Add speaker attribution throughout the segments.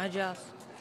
Speaker 1: Adjust.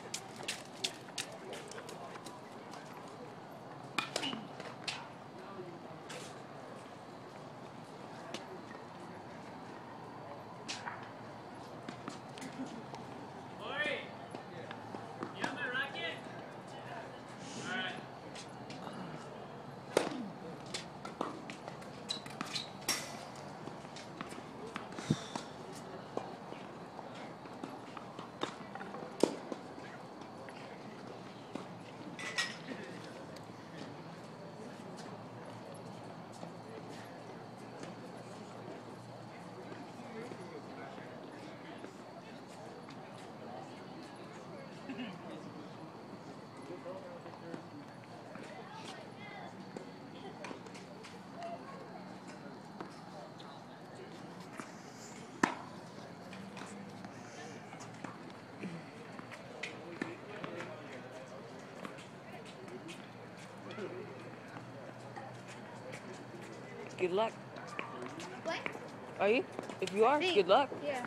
Speaker 1: Good luck.
Speaker 2: What?
Speaker 1: Are you? If you are, good luck.
Speaker 2: Yeah.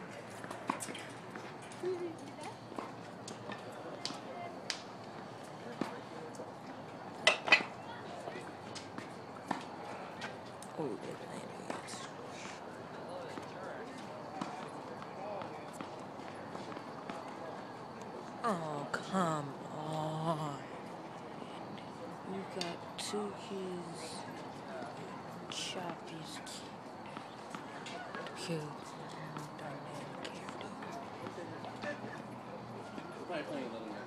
Speaker 1: Oh, they're playing against. Oh, come on. You got 2 kids. Chop his kid. Kill.
Speaker 3: Probably playing another match.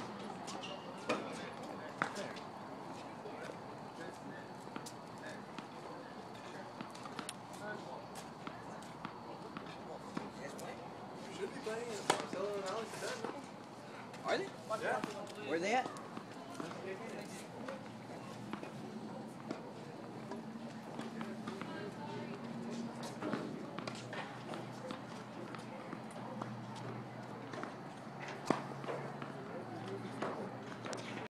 Speaker 3: Should be playing it. Marcelo and Alex are done, no?
Speaker 4: Are they?
Speaker 3: Yeah.
Speaker 4: Where are they at?